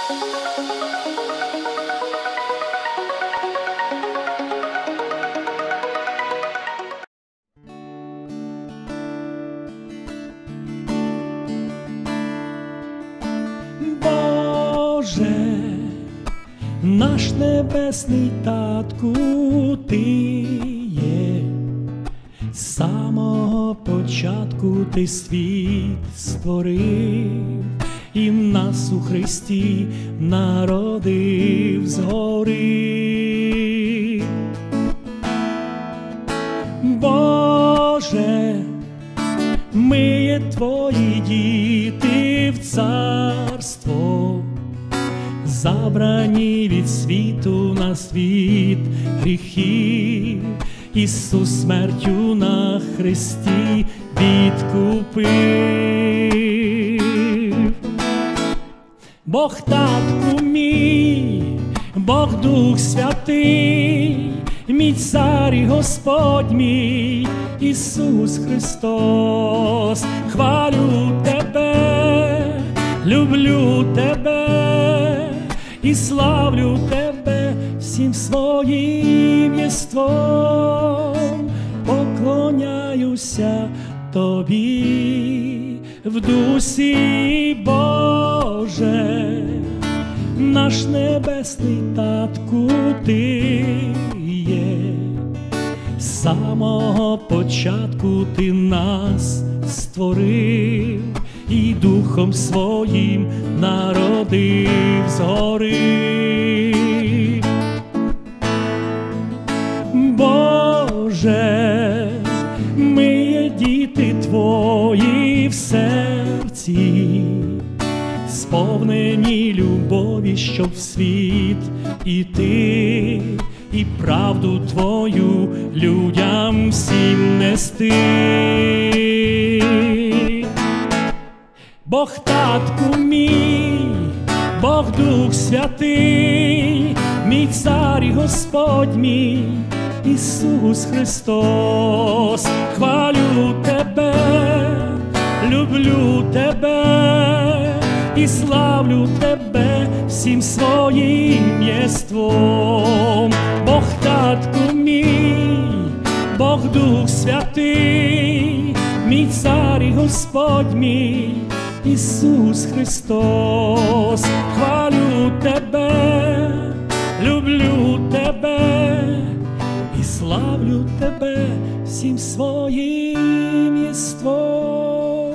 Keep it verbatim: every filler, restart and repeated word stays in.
Боже, наш небесний татку, ти є, з самого початку ти світ створив, і нас у Христі народив згори. Боже, ми є твої діти в царство, забрані від світу на світ гріхів. Ісус смертю на хресті відкупив. Бог татку мій, Бог Дух Святий, мій цар і Господь мій, Ісус Христос. Хвалю тебе, люблю тебе і славлю тебе всім своїм єством. Поклоняюся тобі в дусі, Боже, наш небесний татку, ти є. З самого початку ти нас створив і Духом своїм народив згори. Боже, ми є діти твої в серці, сповнені любові, щоб в світ іти і правду твою людям всім нести. Бог татку мій, Бог Дух Святий, мій цар і Господь мій, Ісус Христос. Хвалю тебе, люблю тебе і славлю тебе всім своїм єством. Бог татку мій, Бог Дух Святий, мій цар і Господь мій, Ісус Христос. Хвалю тебе, люблю тебе і славлю тебе всім своїм єством.